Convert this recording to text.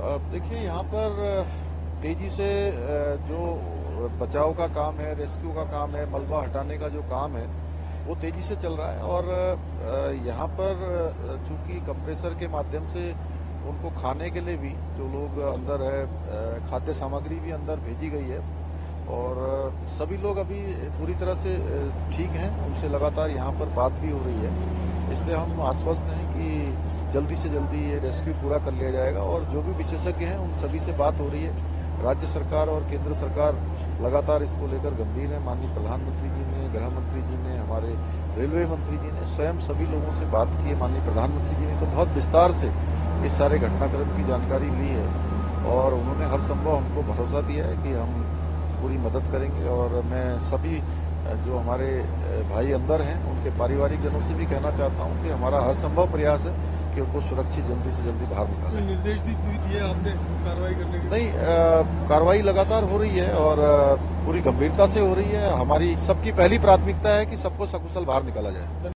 देखिए यहाँ पर तेजी से जो बचाव का काम है, रेस्क्यू का काम है, मलबा हटाने का जो काम है वो तेजी से चल रहा है। और यहाँ पर चूंकि कंप्रेसर के माध्यम से उनको खाने के लिए भी जो लोग अंदर है, खाद्य सामग्री भी अंदर भेजी गई है। और सभी लोग अभी पूरी तरह से ठीक हैं, उनसे लगातार यहाँ पर बात भी हो रही है। इसलिए हम आश्वस्त हैं कि जल्दी से जल्दी ये रेस्क्यू पूरा कर लिया जाएगा। और जो भी विशेषज्ञ हैं उन सभी से बात हो रही है। राज्य सरकार और केंद्र सरकार लगातार इसको लेकर गंभीर है। माननीय प्रधानमंत्री जी ने, गृह मंत्री जी ने, हमारे रेलवे मंत्री जी ने स्वयं सभी लोगों से बात की है। माननीय प्रधानमंत्री जी ने तो बहुत विस्तार से इस सारे घटनाक्रम की जानकारी ली है और उन्होंने हर संभव हमको भरोसा दिया है कि हम पूरी मदद करेंगे। और मैं सभी जो हमारे भाई अंदर हैं उनके पारिवारिक जनों से भी कहना चाहता हूं कि हमारा हर संभव प्रयास है कि उनको सुरक्षित जल्दी से जल्दी बाहर निकालें। निर्देश दिए आपने कार्रवाई करने के? नहीं, कार्रवाई लगातार हो रही है और पूरी गंभीरता से हो रही है। हमारी सबकी पहली प्राथमिकता है कि सबको सकुशल बाहर निकाला जाए।